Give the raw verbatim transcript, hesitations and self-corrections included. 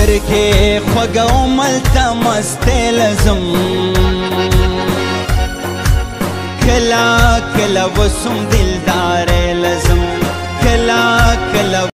سترګې خوږه او ملته مستې لزم کله کله وسم دلدارې لزم کله کله